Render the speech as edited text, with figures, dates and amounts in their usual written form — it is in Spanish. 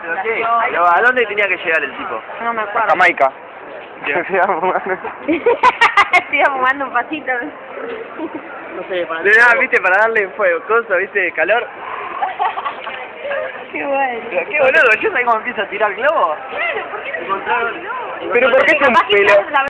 ¿Pero qué? ¿Pero a dónde tenía que llegar el tipo? No me acuerdo. Jamaica. Estoy fumando un pasito. No sé, para... nada, viste, para darle fuego, cosa, viste, calor. Qué bueno. Pero qué boludo, ¿yo sabés cómo empiezo a tirar globos? Claro, ¿por qué no Encontraron... Pero ¿por qué son pelos?